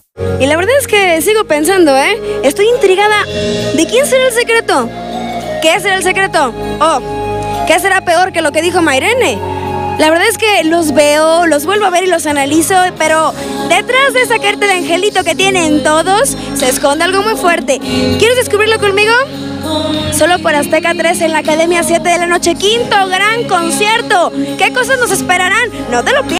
Y la verdad es que sigo pensando, estoy intrigada. ¿De quién será el secreto? ¿Qué será el secreto? Oh, ¿qué será peor que lo que dijo Mairene? La verdad es que los veo, los vuelvo a ver y los analizo, pero detrás de esa carta de angelito que tienen todos, se esconde algo muy fuerte. ¿Quieres descubrirlo conmigo? Solo por Azteca 3 en la Academia 7 de la noche, quinto gran concierto. ¿Qué cosas nos esperarán? No te lo pierdas.